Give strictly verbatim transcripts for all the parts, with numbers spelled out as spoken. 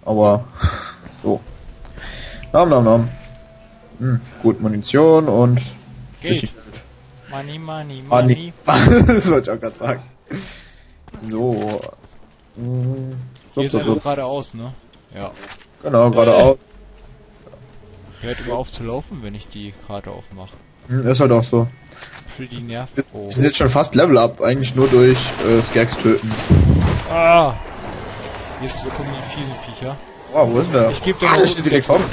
Aber so. Nam, nam, nam. Hm, gut, Munition und... Geld. Money, money, Ah, money. nee. Das wollte ich auch gerade sagen. So. Hm, so, Hier ist so, einfach so. geradeaus, ne? Ja. Genau, Äh. geradeaus. Hört immer auf zu laufen, wenn ich die Karte aufmache. Hm, ist halt auch so. Für die Nerven. Wir, Oh. wir sind jetzt schon fast Level Up, eigentlich nur durch äh, Skags töten. Ah! Jetzt kommen die fiesen Viecher. Wow, wo ist der? Ich geb dir ah, mal der unten steht direkt vor.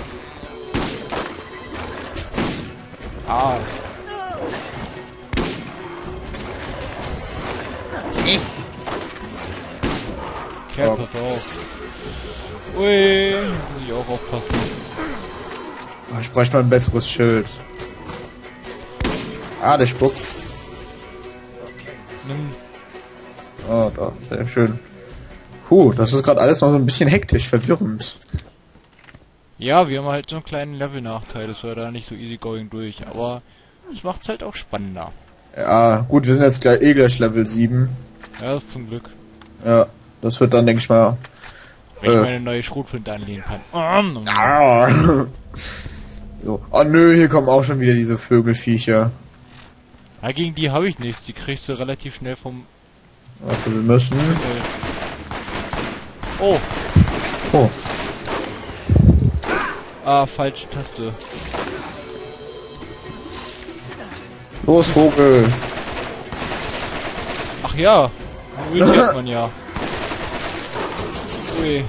Ah. Kerl, Ja. pass auf. Ui, muss ich auch aufpassen. Ah, ich bräuchte mal ein besseres Schild. Ah, der spuckt. Nimm. Oh, da, sehr schön. Puh, das ist gerade alles noch so ein bisschen hektisch, verwirrend. Ja, wir haben halt so einen kleinen Level-Nachteil, das war da nicht so easy going durch, aber es macht's halt auch spannender. Ja, gut, wir sind jetzt gleich, eh gleich Level sieben. Ja, das ist zum Glück. Ja, das wird dann, denke ich mal... Wenn Äh. ich meine neue Schrotflinte anlegen kann. Um, Ah. So. Oh nö, hier kommen auch schon wieder diese Vögelviecher. ja, gegen die habe ich nichts, die kriegst du relativ schnell vom... Also wir müssen... Äh, oh, Oh, ah, falsche Taste. los Vogel. Ach ja, Öl kennt man ja. Ui,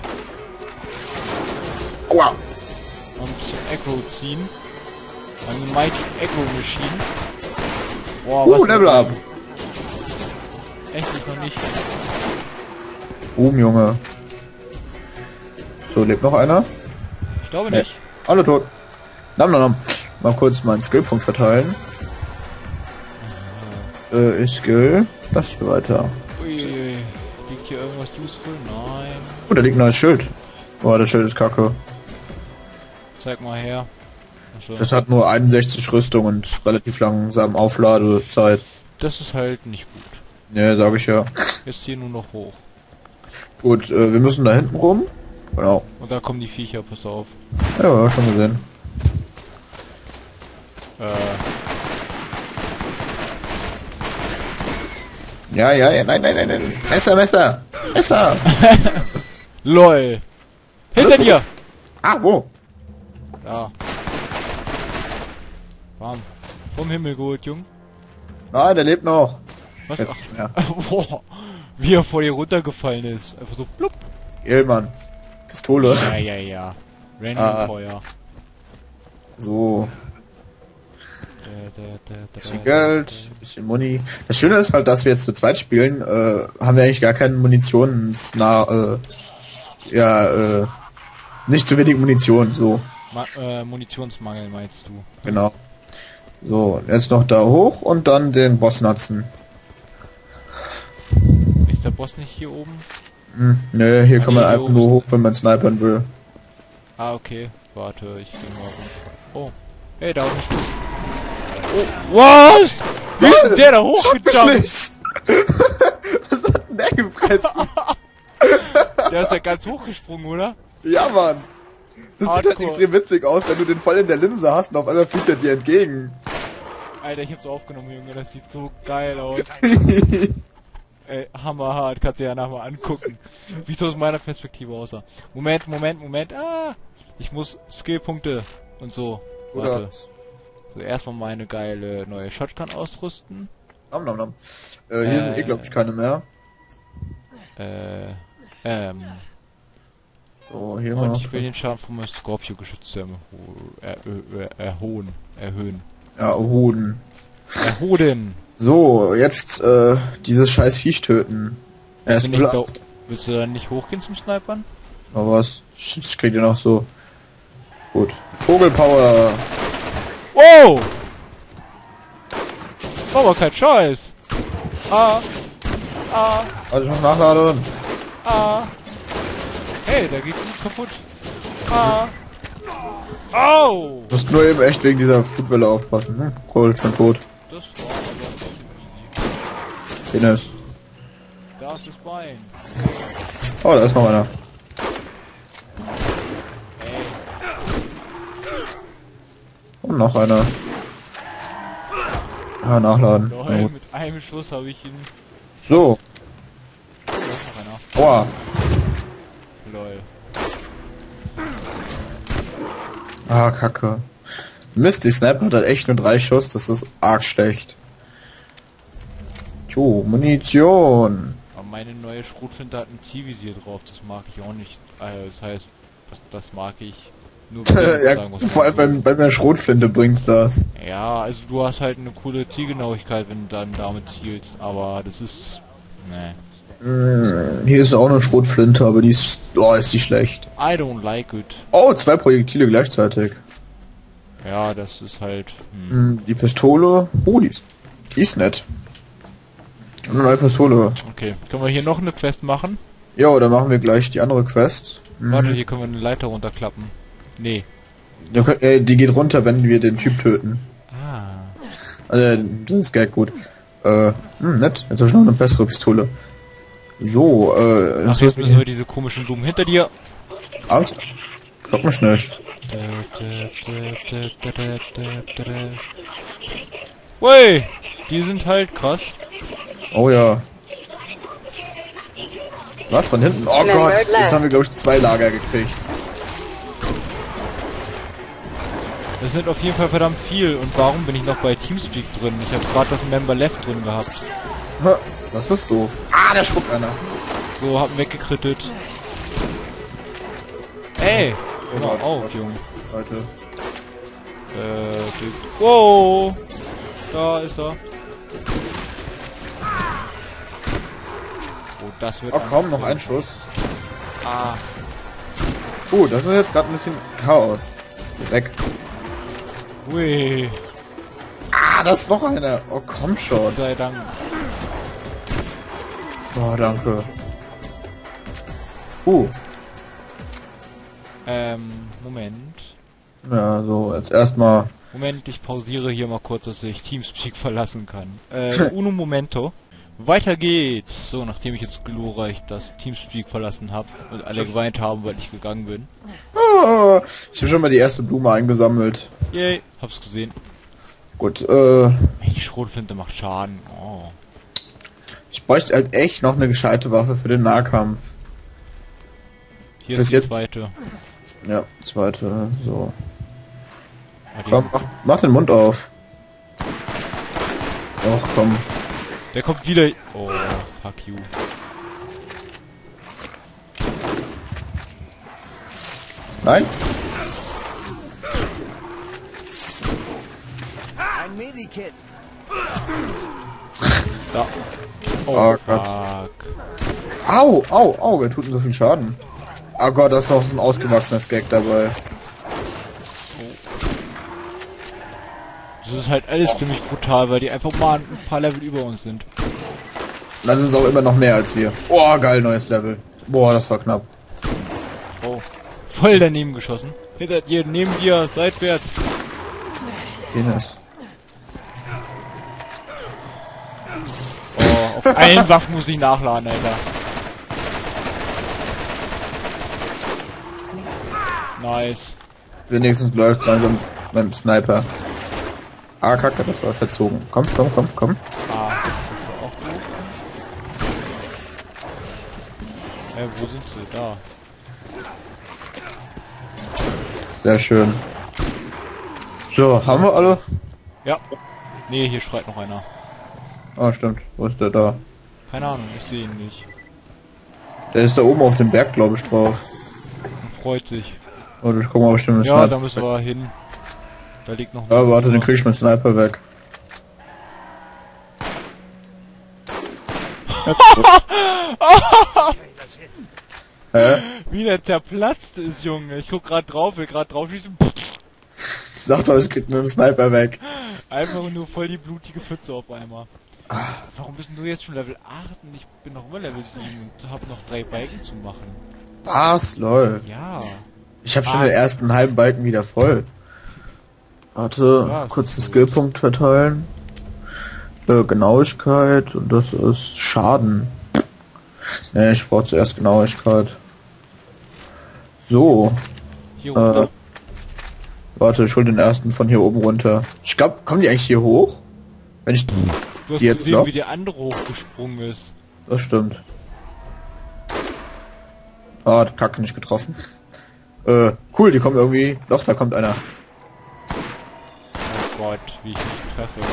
Aua. und Echo ziehen. Eine Mighty Echo Machine. Boah, Uh, was Level ein- up. Echt, ich noch nicht. Boom, Junge. So, lebt noch einer? Ich glaube Nee. nicht. Alle tot. Nam, nam, nam. Mal kurz meinen Skillpunkt verteilen. Äh, ich skill. Das hier weiter. Uiuiui. Liegt hier irgendwas useful? Nein. Oh, da liegt ein neues Schild. Boah, das Schild ist kacke. Zeig mal her. Achso. Das hat nur einundsechzig Rüstung und relativ langsam Aufladezeit. Das ist halt nicht gut. Ne, sag ich ja. Jetzt hier nur noch hoch. Gut, äh, wir müssen da hinten rum. Genau. Und da kommen die Viecher, pass auf. Ja, schon gesehen. Äh, Ja, ja, ja, nein, nein, nein, nein. Messer, Messer. Messer. LOL! Hinter dir! Ah, wo? Da. Bam. Vom Himmel geholt, Jung. Ah, der lebt noch. Was? Jetzt Ach, nicht mehr. boah, wie er vor dir runtergefallen ist. Einfach so plupp. Skill, Mann. Pistole. Ja, ja, ja. Random Ah. Feuer. So. Da, da, da, da, Bisschen da, Geld, bisschen Muni. Das Schöne ist halt, dass wir jetzt zu zweit spielen, äh, haben wir eigentlich gar keine Munitionsnah, äh, ja, äh, nicht zu wenig Munition, so, Ma äh, Munitionsmangel meinst du? genau. So, jetzt noch da hoch und dann den Boss natzen. Ist der Boss nicht hier oben? Hm, ne, hier Ah, kann man nee, hier einfach oben nur ist- hoch, wenn man snipern will. Ah, okay. Warte, ich geh mal rum. Oh. Hey, da unten. Oh, was? Wie ist denn der da hochgejumpt? nicht! Was hat denn der gefressen? Der ist ja ganz hochgesprungen, oder? Ja, Mann! Das sieht halt Hardcore. extrem witzig aus, wenn du den voll in der Linse hast und auf einmal fliegt er dir entgegen. Alter, ich hab's aufgenommen, Junge. Das sieht so geil aus. Ey, hammerhart. Kannst du ja nachher angucken. Wie es aus meiner Perspektive aussah. Moment, Moment, Moment. Ah! Ich muss Skillpunkte und so. Oder? Warte. So, erstmal meine geile neue Shotgun ausrüsten. Nom, nom, nom. Äh, hier Äh. sind eh, glaube ich, keine mehr. Äh, ähm. So, hier Und mal. ich will den Schaden von meinem Scorpio-Geschütz erho er er erhöhen. Erhöhen. Ja, Hoden. Erhoden! So, jetzt, äh, dieses scheiß Viech töten. Willst du, Erst nicht mal. da, willst du dann nicht hochgehen zum Snipern? Aber was? Ich krieg den auch so. Gut. Vogelpower. Oh! War aber kein Scheiß! Ah! Ah! Warte, ich muss nachladen. Ah! Hey, da geht nichts kaputt! Ah! Au! Du musst nur eben echt wegen dieser Flutwelle aufpassen. Hm? Cool, schon tot. Das war aber ein bisschen easy. Ines. Da ist das Bein. Oh, da ist noch einer. Und noch einer. Ah, nachladen. Lol, mit einem Schuss habe ich ihn. So. Da ist noch einer. Aua. Lol. Ah, Kacke. Mist, die Sniper hat halt echt nur drei Schuss, das ist arg schlecht. Jo, Munition. Aber meine neue Schrotflinte hat ein T-Visier drauf, das mag ich auch nicht. Also das heißt, das, das mag ich nur Ja, sagen, was vor allem man beim, bei der Schrotflinte bringt's das. so. Ja, also du hast halt eine coole Zielgenauigkeit, wenn du dann damit zielst, aber das ist... Ne. Hm, hier ist auch eine Schrotflinte, aber die ist... Oh, ist die schlecht. I don't like it. Oh, zwei Projektile gleichzeitig. Ja, das ist halt... Hm. Hm, die Pistole... Oh, die ist, die ist nett. Und eine neue Pistole. Okay, können wir hier noch eine Quest machen? Ja, dann machen wir gleich die andere Quest. Hm. Warte, hier können wir eine Leiter runterklappen. Nee. Ja, äh, die geht runter, wenn wir den Typ töten. Ah. Also, das ist Geld gut. Äh, hm, nett. Jetzt habe ich noch eine bessere Pistole. So, äh... Ach, jetzt müssen wir diese komischen Blumen hinter dir. Angst? Stopp mich nicht. Wey, die sind halt krass. Oh ja. Was, von hinten? Oh Gott, jetzt haben wir glaube ich zwei Lager gekriegt. Das sind auf jeden Fall verdammt viel. Und warum bin ich noch bei Teamspeak drin? Ich habe gerade das Member Left drin gehabt. Ha, das ist doof. Ah, da spuckt einer. So, hab weggekrittet. Ey! Oh Hör mal Gott, auf, Gott. Junge. Leute. Äh, die- wow! Da ist er. Oh, das wird... Oh komm, noch ein Schuss. Ah, Oh, das ist jetzt gerade ein bisschen Chaos. Weg. ui. Ah, das ist noch einer. Oh, komm schon. Gott sei Dank. Oh, danke. Uh. Ähm, Moment. Ja, so, jetzt erstmal. Moment, ich pausiere hier mal kurz, dass ich Teamspeak verlassen kann. Äh, uno momento. Weiter geht's. So, nachdem ich jetzt glorreich das Teamspeak verlassen habe und alle geweint haben, weil ich gegangen bin. Ah, ich habe schon mal die erste Blume eingesammelt. Yay, hab's gesehen. Gut, äh. Hey, die Schrotflinte macht Schaden. Oh. Ich bräuchte halt echt noch eine gescheite Waffe für den Nahkampf. Hier Bis ist die jetzt- zweite. Ja, zweite, so. Ah, die- Komm, mach, mach den Mund auf. Och, komm. Der kommt wieder. Oh, fuck you. Nein? Ein Medikit. Da. Oh, Oh Gott. fuck. Au, au, au, wer tut denn so viel Schaden? Oh Gott, da ist noch so ein ausgewachsenes Gag dabei. Das ist halt alles ziemlich brutal, weil die einfach mal ein paar Level über uns sind. Dann sind es auch immer noch mehr als wir. Oh, geil, neues Level. Boah, das war knapp. Oh. Voll daneben geschossen. Hinter dir, neben dir, seitwärts. Penis. Oh, auf allen Waffen muss ich nachladen, Alter. Nice. Wenigstens läuft langsam beim Sniper. Ah, Kacke, das war verzogen. Komm, komm, komm, komm. Ah, das war auch doof. Äh, wo sind sie? Da. Sehr schön. So, haben wir alle? Ja. Nee, hier schreit noch einer. Ah, stimmt. Wo ist der da? Keine Ahnung, ich sehe ihn nicht. Der ist da oben auf dem Berg, glaube ich, drauf. Und freut sich. Oder ich guck mal, ob ich den mit Ja, Sniper... da müssen wir hin. Da liegt noch... Ah, warte, den krieg ich mit Sniper weg. Hä? Wie der zerplatzt ist, Junge. Ich guck grad drauf, will grad drauf schießen. Sag doch, ich krieg mit dem Sniper weg. Einfach nur voll die blutige Pfütze auf einmal. Warum bist du jetzt schon Level acht und ich bin noch immer Level sieben und hab noch drei Balken zu machen? Was? Lol. Ja. Ich habe schon Ah. den ersten halben Balken wieder voll. Warte, Ja, kurz ist einen gut. Skillpunkt verteilen. Äh, Genauigkeit und das ist Schaden. Ne, ich brauche zuerst Genauigkeit. So, Hier äh, runter. Warte, ich hol den ersten von hier oben runter. Ich glaube, kommen die eigentlich hier hoch? Wenn ich Du hast die jetzt gesehen, glaub? wie der andere hochgesprungen ist. Das stimmt. Ah, Kacke, nicht getroffen. Äh, cool, die kommen irgendwie... Doch, da kommt einer. Oh Gott, wie ich mich treffe.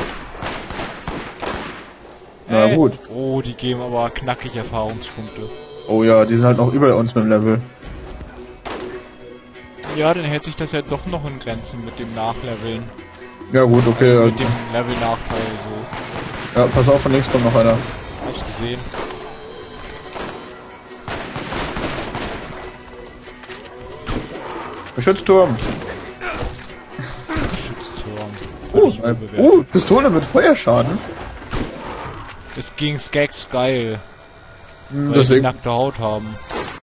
Na Äh, gut. Oh, die geben aber knackig Erfahrungspunkte. Oh ja, die sind halt noch über uns mit dem Level. Ja, dann hält sich das ja doch noch in Grenzen mit dem Nachleveln. Ja gut, okay. Also Ja, mit dem Level-Nachteil so. ja, pass auf, von links kommt noch einer. Hast gesehen. Geschützturm. Schutzturm. Uh, Völlig äh, überbewertet. uh, Pistole mit Feuerschaden. Es ging Skags geil. Hm, Weil die deswegen, nackte Haut haben.